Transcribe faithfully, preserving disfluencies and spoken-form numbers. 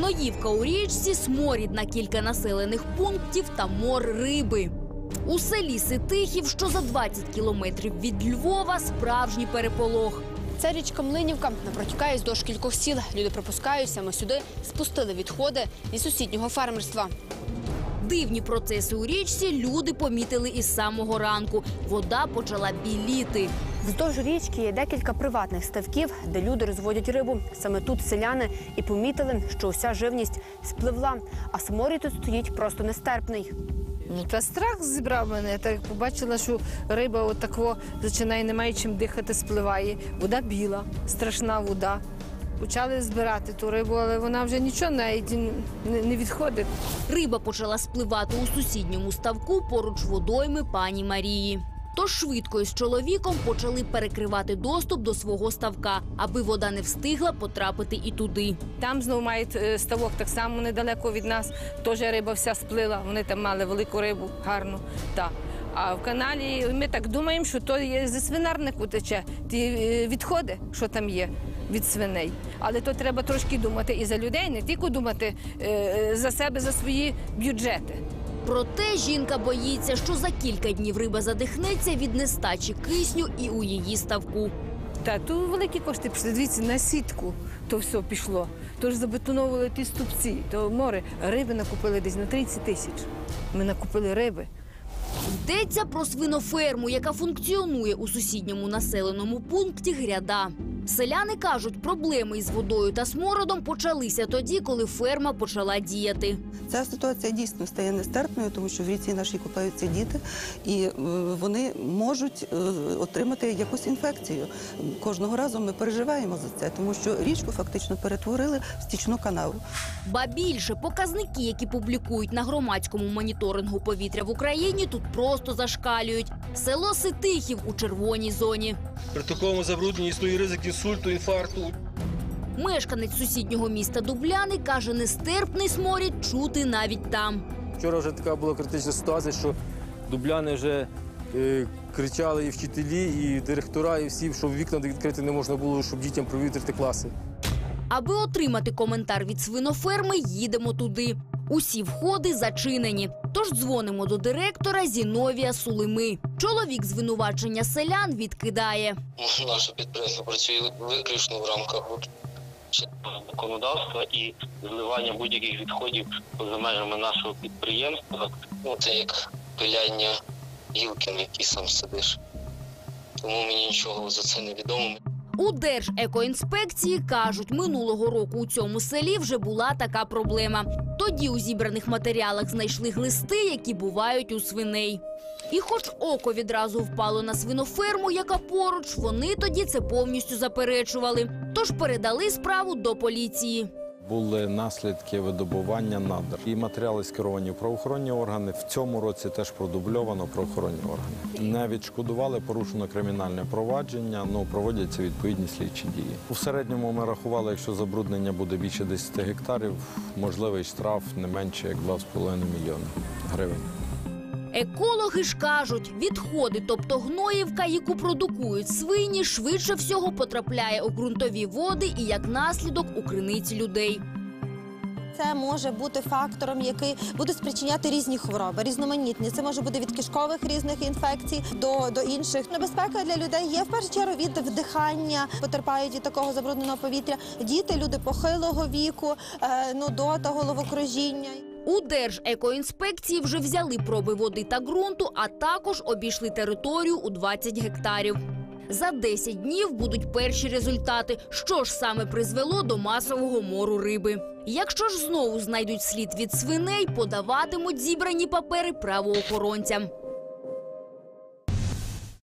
Гноївка у річці, сморід на кілька населених пунктів та мор риби. У селі Ситихів, що за двадцять кілометрів від Львова, справжній переполох. Ця річка Млинівка протікає вздовж кількох сіл. Люди пропускають саме сюди, спустили відходи із сусіднього фермерства. Дивні процеси у річці люди помітили із самого ранку. Вода почала біліти. Вздовж річки є декілька приватних ставків, де люди розводять рибу. Саме тут селяни і помітили, що уся живність спливла, а сморід тут стоїть просто нестерпний. Ну, та страх зібрав мене. Я так побачила, що риба отако починає, немає чим дихати, спливає. Вода біла, страшна вода. Почали збирати ту рибу, але вона вже нічого навіть не відходить. Риба почала спливати у сусідньому ставку поруч водойми пані Марії. Тож швидко із чоловіком почали перекривати доступ до свого ставка, аби вода не встигла потрапити і туди. Там знову мають ставок, так само недалеко від нас. Теж риба вся сплила, вони там мали велику рибу, гарну. Так. А в каналі ми так думаємо, що то є зі свинарнику тече, ті відходи, що там є від свиней. Але то треба трошки думати і за людей, не тільки думати е, за себе, за свої бюджети. Проте жінка боїться, що за кілька днів риба задихнеться від нестачі кисню і у її ставку. Та, тут великі кошти пішли, дивіться, на сітку то все пішло. Тож забетоновували ті ступці, то море. Риби накупили десь на тридцять тисяч. Ми накупили риби. Йдеться про свиноферму, яка функціонує у сусідньому населеному пункті Гряда. Селяни кажуть, проблеми із водою та смородом почалися тоді, коли ферма почала діяти. Ця ситуація дійсно стає нестерпною, тому що в річці нашій купаються діти, і вони можуть отримати якусь інфекцію. Кожного разу ми переживаємо за це, тому що річку фактично перетворили в стічну канаву. Ба більше, показники, які публікують на громадському моніторингу повітря в Україні, тут просто зашкалюють. Село Ситихів у червоній зоні. При такому забрудненні існує ризик інсульту, інфаркту. Мешканець сусіднього міста Дубляни каже, нестерпний сморід чути навіть там. Вчора вже така була критична ситуація, що Дубляни вже е, кричали і вчителі, і директора, і всі, що вікна відкрити не можна було, щоб дітям провітрити класи. Аби отримати коментар від свиноферми, їдемо туди. Усі входи зачинені. Тож дзвонимо до директора Зіновія Сулими. Чоловік звинувачення селян відкидає. Наше підприємство працює виключно в рамках законодавства і зливання будь-яких відходів поза межами нашого підприємства. Ну, це як пиляння гілки, на якій сам сидиш. Тому мені нічого за це не відомо. У Держекоінспекції кажуть, минулого року у цьому селі вже була така проблема. Тоді у зібраних матеріалах знайшли глисти, які бувають у свиней. І хоч око відразу впало на свиноферму, яка поруч, вони тоді це повністю заперечували. Тож передали справу до поліції. Були наслідки видобування надр. І матеріали скеровані в правоохоронні органи. В цьому році теж продубльовано правоохоронні органи. Не відшкодували, порушено кримінальне провадження, ну, проводяться відповідні слідчі дії. У середньому ми рахували, якщо забруднення буде більше десяти гектарів, можливий штраф не менше, як два з половиною мільйони гривень. Екологи ж кажуть, відходи, тобто гноївка, яку продукують свині, швидше всього потрапляє у ґрунтові води і, як наслідок, у криниці людей. Це може бути фактором, який буде спричиняти різні хвороби, різноманітні. Це може бути від кишкових різних інфекцій до, до інших. Небезпека для людей є, в першу чергу, від вдихання, потерпають від такого забрудненого повітря. Діти, люди похилого віку, нудота, головокружіння. У Держекоінспекції вже взяли проби води та ґрунту, а також обійшли територію у двадцять гектарів. За десять днів будуть перші результати, що ж саме призвело до масового мору риби. Якщо ж знову знайдуть слід від свиней, подаватимуть зібрані папери правоохоронцям.